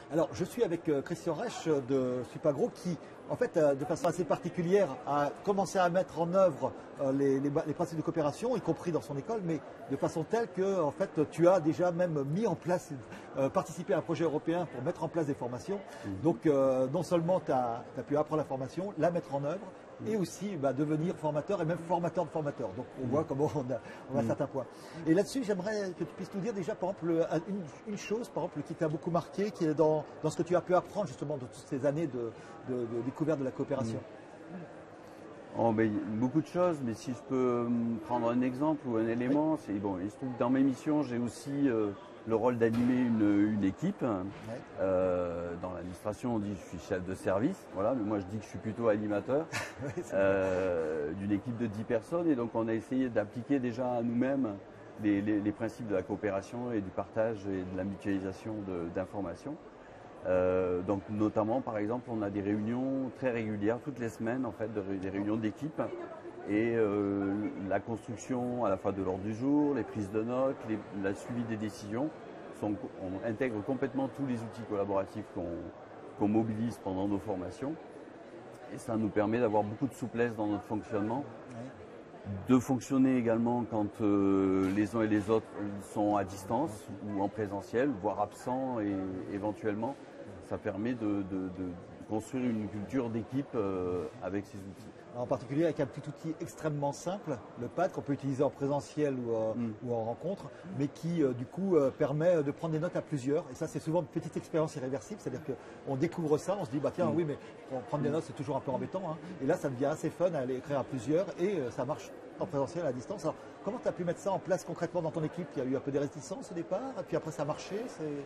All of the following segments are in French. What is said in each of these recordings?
Alors, je suis avec Christian Reich de Supagro qui, en fait, de façon assez particulière, a commencé à mettre en œuvre les principes de coopération, y compris dans son école, mais de façon telle que, en fait, tu as déjà même mis en place, participé à un projet européen pour mettre en place des formations. Donc, non seulement tu as pu apprendre la formation, la mettre en œuvre, et aussi devenir formateur et même formateur de formateurs. Donc on voit comment on a certains points. Et là-dessus, j'aimerais que tu puisses nous dire déjà, par exemple, une chose par exemple, qui t'a beaucoup marqué, qui est dans ce que tu as pu apprendre justement de toutes ces années de découverte de la coopération. Oh, ben, beaucoup de choses, mais si je peux prendre un exemple ou un élément, c'est bon. Il se trouve que dans mes missions, j'ai aussi le rôle d'animer une équipe. Dans l'administration, on dit que je suis chef de service, voilà, mais moi je dis que je suis plutôt animateur d'une équipe de 10 personnes. Et donc on a essayé d'appliquer déjà à nous-mêmes les principes de la coopération et du partage et de la mutualisation d'informations. Donc notamment, par exemple, on a des réunions très régulières, toutes les semaines en fait, des réunions d'équipe. Et la construction à la fois de l'ordre du jour, les prises de notes, la suivi des décisions, on intègre complètement tous les outils collaboratifs qu'on mobilise pendant nos formations. Et ça nous permet d'avoir beaucoup de souplesse dans notre fonctionnement, de fonctionner également quand les uns et les autres sont à distance ou en présentiel, voire absents et éventuellement. Ça permet de construire une culture d'équipe avec ces outils. En particulier avec un petit outil extrêmement simple, le pad, qu'on peut utiliser en présentiel ou en rencontre, mais qui du coup permet de prendre des notes à plusieurs. Et ça, c'est souvent une petite expérience irréversible, c'est-à-dire qu'on découvre ça, on se dit bah tiens oui, mais prendre des notes c'est toujours un peu embêtant, hein. Et là ça devient assez fun à aller écrire à plusieurs et ça marche en présentiel à distance. Alors comment tu as pu mettre ça en place concrètement dans ton équipe? Il y a eu un peu des réticences au départ et puis après ça a marché?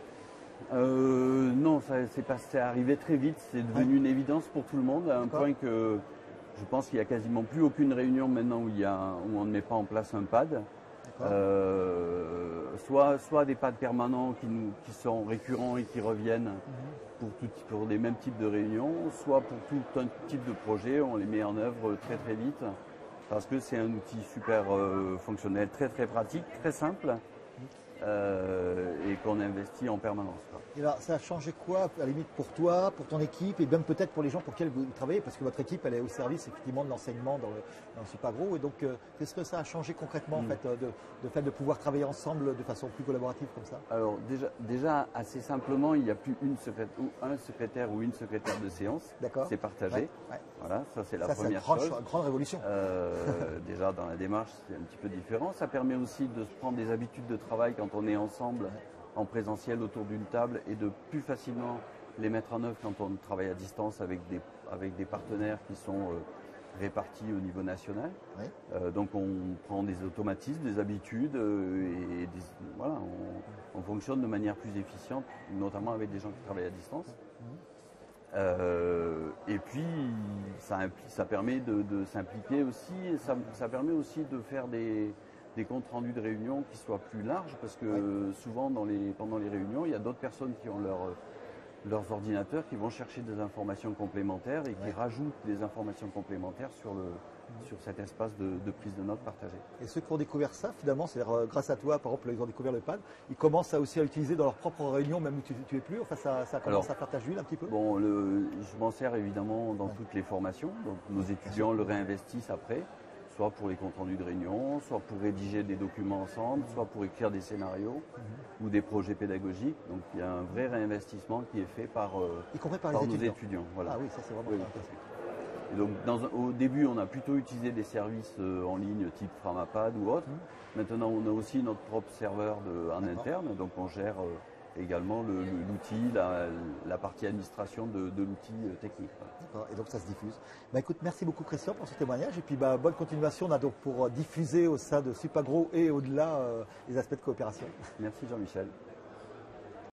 Non, c'est arrivé très vite, c'est devenu une évidence pour tout le monde, à un point que je pense qu'il n'y a quasiment plus aucune réunion maintenant où on ne met pas en place un pad. Soit des pads permanents qui sont récurrents et qui reviennent pour les mêmes types de réunions, soit pour tout un type de projet, on les met en œuvre très très vite parce que c'est un outil super fonctionnel, très très pratique, très simple. Et qu'on investit en permanence. Et alors, ça a changé quoi, à la limite, pour toi, pour ton équipe, et même peut-être pour les gens pour lesquels vous travaillez, parce que votre équipe, elle est au service, effectivement, de l'enseignement dans le Supagro. Et donc, qu'est-ce que ça a changé concrètement, en fait, de fait de pouvoir travailler ensemble de façon plus collaborative comme ça? Alors, déjà assez simplement, il n'y a plus un secrétaire ou une secrétaire de séance. D'accord. C'est partagé. Voilà, ça c'est la première chose. chose. C'est une grande révolution. Déjà, dans la démarche, c'est un petit peu différent. Ça permet aussi de se prendre des habitudes de travail quand on est ensemble en présentiel autour d'une table et de plus facilement les mettre en œuvre quand on travaille à distance avec des partenaires qui sont répartis au niveau national. Donc on prend des automatismes, des habitudes voilà, on fonctionne de manière plus efficiente, notamment avec des gens qui travaillent à distance. Et puis ça permet de s'impliquer aussi, et ça permet aussi de faire des comptes rendus de réunion qui soient plus larges, parce que souvent pendant les réunions, il y a d'autres personnes qui ont leurs ordinateurs qui vont chercher des informations complémentaires et qui rajoutent des informations complémentaires sur cet espace de prise de notes partagée. Et ceux qui ont découvert ça, finalement, c'est-à-dire grâce à toi, par exemple, ils ont découvert le pad, ils commencent aussi à l'utiliser dans leurs propres réunions, même où tu es plus. Enfin, ça commence à faire ta huile un petit peu. Bon, je m'en sers évidemment dans toutes les formations. Donc, nos étudiants le réinvestissent après, soit pour les comptes rendus de réunion, soit pour rédiger des documents ensemble, soit pour écrire des scénarios ou des projets pédagogiques. Donc, il y a un vrai réinvestissement qui est fait par nos étudiants. Voilà. Ah oui, ça c'est vraiment intéressant. Et donc, au début, on a plutôt utilisé des services en ligne type Framapad ou autre. Maintenant, on a aussi notre propre serveur en interne, donc on gère également l'outil, la partie administration de l'outil technique. D'accord, et donc ça se diffuse. Bah, écoute, merci beaucoup Christian pour ce témoignage et puis bonne continuation. On a donc pour diffuser au sein de Supagro et au-delà les aspects de coopération. Merci Jean-Michel.